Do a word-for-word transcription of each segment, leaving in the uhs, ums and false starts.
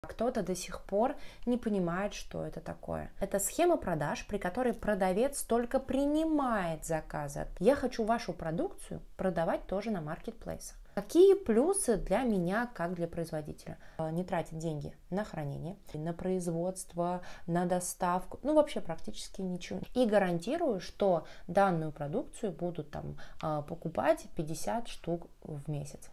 Кто-то до сих пор не понимает, что это такое. Это схема продаж, при которой продавец только принимает заказы. Я хочу вашу продукцию продавать тоже на маркетплейсах. Какие плюсы для меня, как для производителя? Не тратить деньги на хранение, на производство, на доставку, ну вообще практически ничего. И гарантирую, что данную продукцию будут там покупать пятьдесят штук в месяц.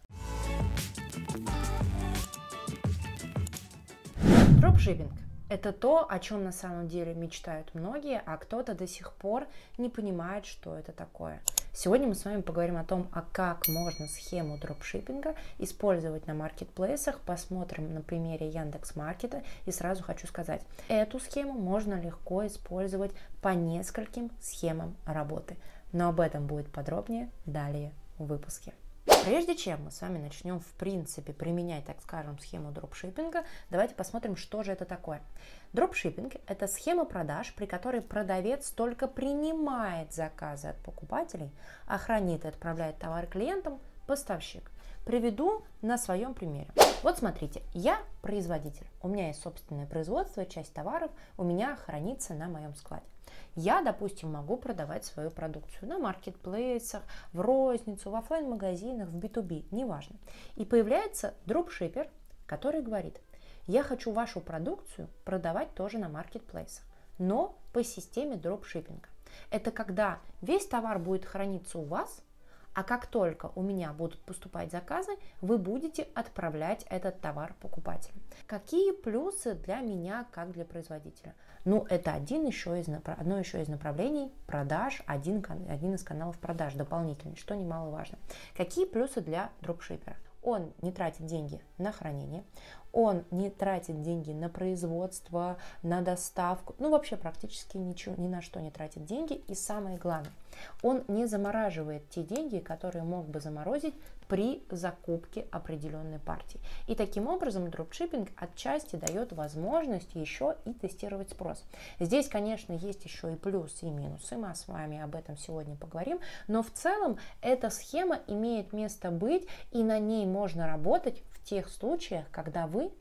Дропшиппинг – это то, о чем на самом деле мечтают многие, а кто-то до сих пор не понимает, что это такое. Сегодня мы с вами поговорим о том, а как можно схему дропшиппинга использовать на маркетплейсах. Посмотрим на примере Яндекс.Маркета. И сразу хочу сказать, эту схему можно легко использовать по нескольким схемам работы. Но об этом будет подробнее далее в выпуске. Прежде чем мы с вами начнем, в принципе, применять, так скажем, схему дропшиппинга, давайте посмотрим, что же это такое. Дропшиппинг – это схема продаж, при которой продавец только принимает заказы от покупателей, а хранит и отправляет товар клиентам поставщик. Приведу на своем примере. Вот смотрите, я производитель, у меня есть собственное производство, часть товаров у меня хранится на моем складе. Я, допустим, могу продавать свою продукцию на маркетплейсах, в розницу, в офлайн-магазинах, в би ту би, неважно. И появляется дропшиппер, который говорит, я хочу вашу продукцию продавать тоже на маркетплейсах, но по системе дропшиппинга. Это когда весь товар будет храниться у вас, а как только у меня будут поступать заказы, вы будете отправлять этот товар покупателям. Какие плюсы для меня, как для производителя? Ну, это один еще из, одно еще из направлений продаж, один, один из каналов продаж дополнительный, что немаловажно. Какие плюсы для дропшиппера? Он не тратит деньги на хранение, он не тратит деньги на производство, на доставку, ну вообще практически ничего, ни на что не тратит деньги. И самое главное, он не замораживает те деньги, которые мог бы заморозить при закупке определенной партии. И таким образом дропшиппинг отчасти дает возможность еще и тестировать спрос. Здесь, конечно, есть еще и плюсы, и минусы, мы с вами об этом сегодня поговорим, но в целом эта схема имеет место быть, и на ней можно работать в тех случаях, когда вы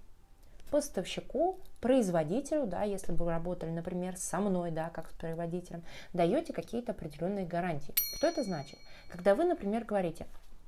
поставщику, производителю, да, если бы вы работали, например, со мной, да, как с производителем, даете какие-то определенные гарантии. Что это значит? Когда вы, например, говорите,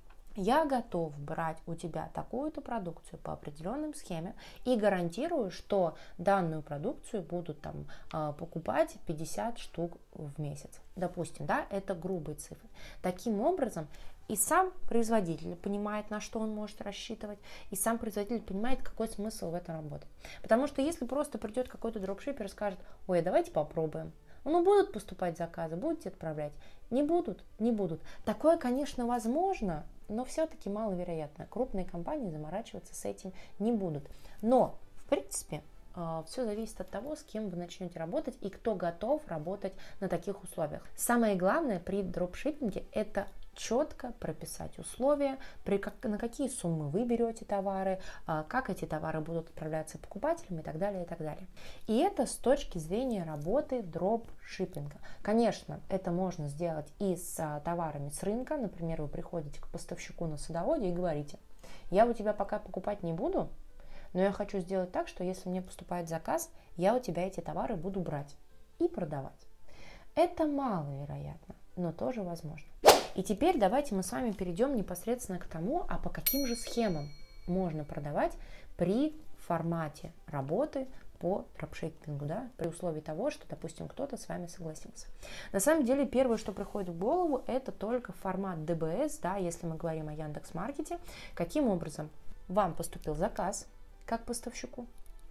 я готов брать у тебя такую-то продукцию по определенным схеме и гарантирую, что данную продукцию будут там покупать пятьдесят штук в месяц. Допустим, да, это грубые цифры. Таким образом, и сам производитель понимает, на что он может рассчитывать, и сам производитель понимает, какой смысл в этом работать. Потому что если просто придет какой-то дропшиппер и скажет, ой, давайте попробуем. Ну, будут поступать заказы, будете отправлять? Не будут? Не будут. Такое, конечно, возможно, но все-таки маловероятно. Крупные компании заморачиваться с этим не будут. Но, в принципе, все зависит от того, с кем вы начнете работать и кто готов работать на таких условиях. Самое главное при дропшиппинге – это четко прописать условия, при как, на какие суммы вы берете товары, как эти товары будут отправляться покупателям и так далее, и так далее. И это с точки зрения работы дропшиппинга. Конечно, это можно сделать и с товарами с рынка. Например, вы приходите к поставщику на садоводе и говорите, я у тебя пока покупать не буду, но я хочу сделать так, что если мне поступает заказ, я у тебя эти товары буду брать и продавать. Это маловероятно, но тоже возможно. И теперь давайте мы с вами перейдем непосредственно к тому, а по каким же схемам можно продавать при формате работы по дропшиппингу, да, при условии того, что, допустим, кто-то с вами согласился. На самом деле, первое, что приходит в голову, это только формат ди би эс, да, если мы говорим о Яндекс.Маркете. Каким образом вам поступил заказ как поставщику,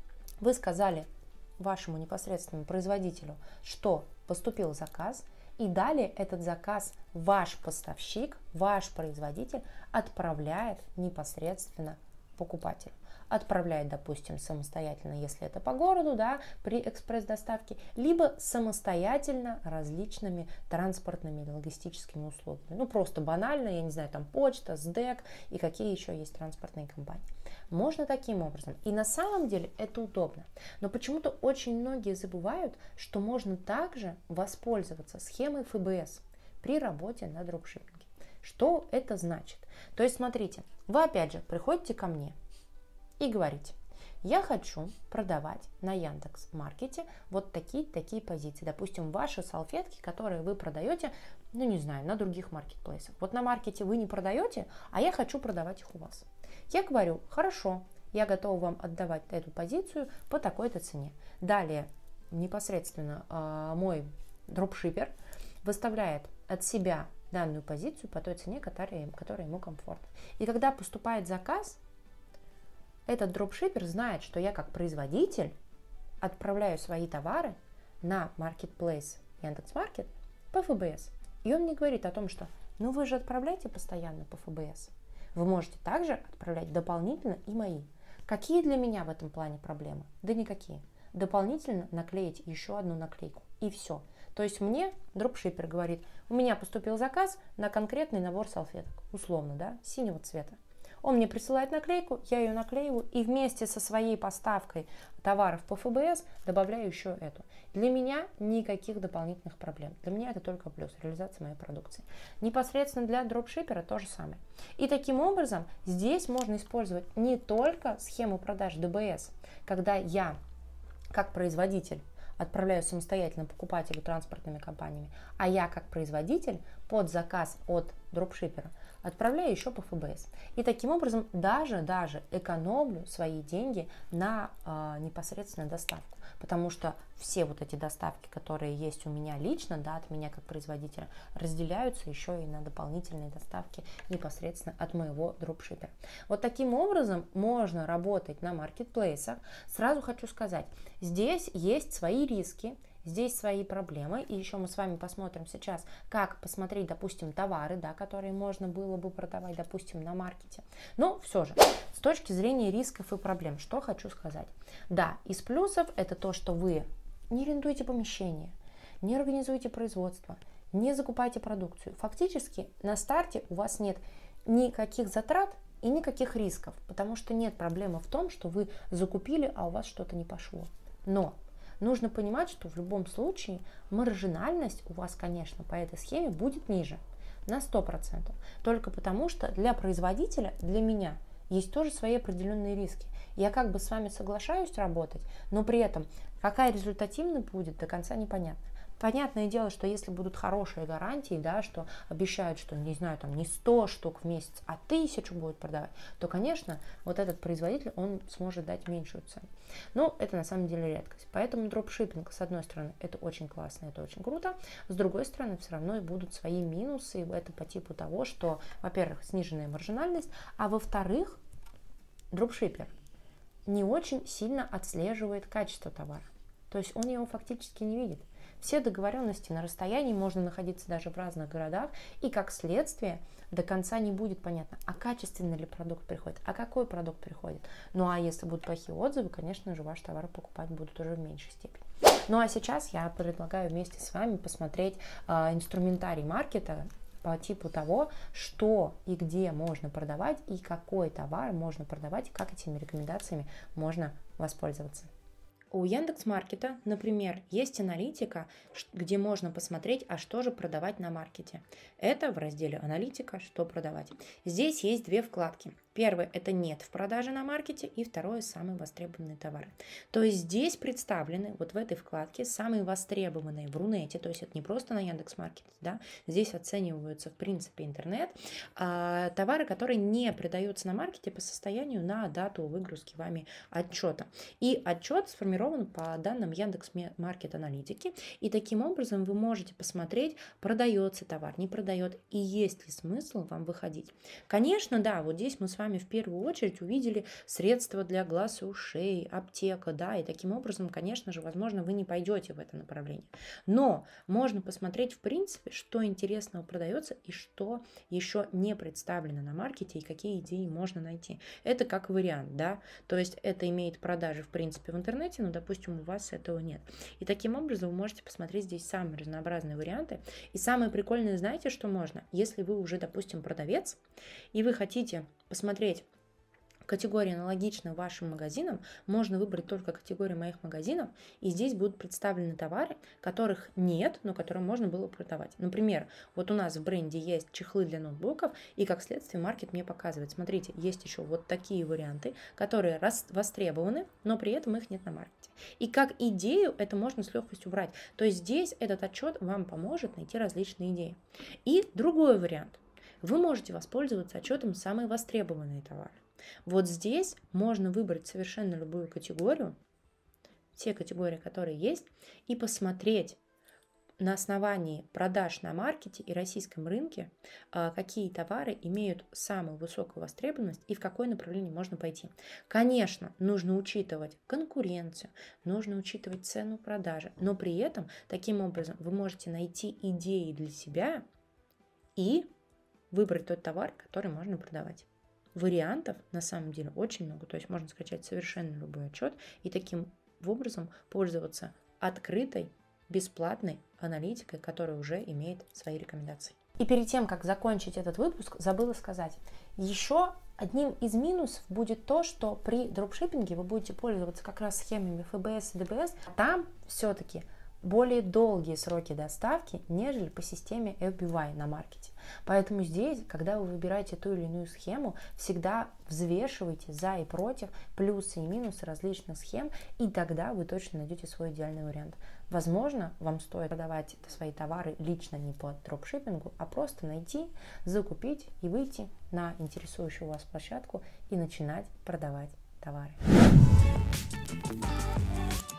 вы сказали вашему непосредственному производителю, что поступил заказ, и далее этот заказ ваш поставщик, ваш производитель отправляет непосредственно покупателю. Отправляет, допустим, самостоятельно, если это по городу, да, при экспресс-доставке, либо самостоятельно различными транспортными или логистическими услугами. Ну, просто банально, я не знаю, там почта, СДЭК и какие еще есть транспортные компании. Можно таким образом. И на самом деле это удобно. Но почему-то очень многие забывают, что можно также воспользоваться схемой эф бэ эс при работе на дропшиппинге. Что это значит? То есть, смотрите, вы опять же приходите ко мне и говорите, Я хочу продавать на Яндекс.Маркете вот такие-такие позиции. Допустим, ваши салфетки, которые вы продаете, ну не знаю, на других маркетплейсах. Вот на маркете вы не продаете, а я хочу продавать их у вас. Я говорю, хорошо, я готова вам отдавать эту позицию по такой-то цене. Далее непосредственно э, мой дропшиппер выставляет от себя данную позицию по той цене, которая, которая ему комфортна. И когда поступает заказ, этот дропшиппер знает, что я как производитель отправляю свои товары на маркетплейс Яндекс.Маркет по эф бэ эс. И он мне говорит о том, что ну вы же отправляете постоянно по эф бэ эс. Вы можете также отправлять дополнительно и мои. Какие для меня в этом плане проблемы? Да никакие. Дополнительно наклеить еще одну наклейку. И все. То есть мне дропшиппер говорит, у меня поступил заказ на конкретный набор салфеток, условно, да, синего цвета. Он мне присылает наклейку, я ее наклеиваю и вместе со своей поставкой товаров по эф бэ эс добавляю еще эту. Для меня никаких дополнительных проблем. Для меня это только плюс, реализация моей продукции. Непосредственно для дропшиппера то же самое. И таким образом здесь можно использовать не только схему продаж дэ бэ эс, когда я как производитель отправляю самостоятельно покупателю транспортными компаниями, а я как производитель под заказ от дропшиппера отправляю еще по эф бэ эс. И таким образом даже, даже экономлю свои деньги на э, непосредственно доставку. Потому что все вот эти доставки, которые есть у меня лично, да, от меня как производителя, разделяются еще и на дополнительные доставки непосредственно от моего дропшиппера. Вот таким образом можно работать на маркетплейсах. Сразу хочу сказать, здесь есть свои риски, здесь свои проблемы, и еще мы с вами посмотрим сейчас, как посмотреть, допустим, товары, да, которые можно было бы продавать, допустим, на маркете. Но все же, с точки зрения рисков и проблем, что хочу сказать. Да, из плюсов это то, что вы не арендуете помещение, не организуете производство, не закупаете продукцию. Фактически на старте у вас нет никаких затрат и никаких рисков, потому что нет проблемы в том, что вы закупили, а у вас что-то не пошло. Но нужно понимать, что в любом случае маржинальность у вас, конечно, по этой схеме будет ниже, на сто процентов. Только потому, что для производителя, для меня, есть тоже свои определенные риски. Я как бы с вами соглашаюсь работать, но при этом какая результативность будет, до конца непонятно. Понятное дело, что если будут хорошие гарантии, да, что обещают, что, не знаю, там не сто штук в месяц, а тысячу будет продавать, то, конечно, вот этот производитель, он сможет дать меньшую цену. Но это на самом деле редкость. Поэтому дропшиппинг, с одной стороны, это очень классно, это очень круто, с другой стороны, все равно и будут свои минусы. Это по типу того, что, во-первых, сниженная маржинальность, а во-вторых, дропшиппер не очень сильно отслеживает качество товара. То есть он его фактически не видит. Все договоренности на расстоянии, можно находиться даже в разных городах, и как следствие до конца не будет понятно, а качественный ли продукт приходит, а какой продукт приходит. Ну а если будут плохие отзывы, конечно же, ваш товар покупать будут уже в меньшей степени. Ну а сейчас я предлагаю вместе с вами посмотреть э, инструментарий маркета по типу того, что и где можно продавать, и какой товар можно продавать, и как этими рекомендациями можно воспользоваться. У Яндекс.Маркета, например, есть аналитика, где можно посмотреть, а что же продавать на маркете. Это в разделе «Аналитика. Что продавать». Здесь есть две вкладки. Первое – это «Нет в продаже на маркете», и второе – «Самые востребованные товары». То есть здесь представлены вот в этой вкладке самые востребованные в Рунете, то есть это не просто на Яндекс.Маркете, да, здесь оцениваются в принципе интернет, а, товары, которые не продаются на маркете по состоянию на дату выгрузки вами отчета. И отчет сформирован по данным Яндекс.Маркет аналитики, и таким образом вы можете посмотреть, продается товар, не продает, и есть ли смысл вам выходить. Конечно, да, вот здесь мы с вами в первую очередь увидели средства для глаз и ушей, аптека, да, и таким образом, конечно же, возможно, вы не пойдете в это направление. Но можно посмотреть, в принципе, что интересного продается и что еще не представлено на маркете, и какие идеи можно найти. Это как вариант, да, то есть это имеет продажи, в принципе, в интернете, но, допустим, у вас этого нет. И таким образом вы можете посмотреть здесь самые разнообразные варианты. И самое прикольное, знаете, что можно? Если вы уже, допустим, продавец, и вы хотите посмотреть, категории, аналогичные вашим магазинам, можно выбрать только категорию моих магазинов, и здесь будут представлены товары, которых нет, но которые можно было продавать. Например, вот у нас в бренде есть чехлы для ноутбуков, и как следствие маркет мне показывает, смотрите, есть еще вот такие варианты, которые востребованы, но при этом их нет на маркете. И как идею это можно с легкостью брать. То есть здесь этот отчет вам поможет найти различные идеи. И другой вариант. Вы можете воспользоваться отчетом «Самые востребованные товары». Вот здесь можно выбрать совершенно любую категорию, те категории, которые есть, и посмотреть на основании продаж на маркете и российском рынке, какие товары имеют самую высокую востребованность и в какое направление можно пойти. Конечно, нужно учитывать конкуренцию, нужно учитывать цену продажи, но при этом таким образом вы можете найти идеи для себя и выбрать тот товар, который можно продавать. Вариантов на самом деле очень много, то есть можно скачать совершенно любой отчет и таким образом пользоваться открытой, бесплатной аналитикой, которая уже имеет свои рекомендации. И перед тем, как закончить этот выпуск, забыла сказать, еще одним из минусов будет то, что при дропшиппинге вы будете пользоваться как раз схемами эф бэ эс и дэ бэ эс, а там все-таки более долгие сроки доставки, нежели по системе эф би вай на маркете. Поэтому здесь, когда вы выбираете ту или иную схему, всегда взвешивайте за и против, плюсы и минусы различных схем, и тогда вы точно найдете свой идеальный вариант. Возможно, вам стоит продавать свои товары лично не по дропшиппингу, а просто найти, закупить и выйти на интересующую вас площадку и начинать продавать товары.